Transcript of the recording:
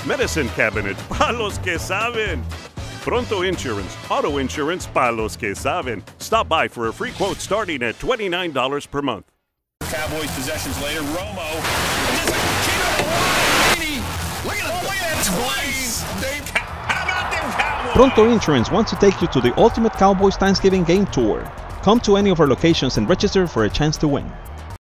Medicine cabinet, para los que saben. Pronto Insurance, auto insurance para los que saben. Stop by for a free quote starting at $29 per month. Cowboys possessions later, Romo. And just like, look at that twice. How about them Cowboys? Pronto Insurance wants to take you to the ultimate Cowboys Thanksgiving game tour. Come to any of our locations and register for a chance to win.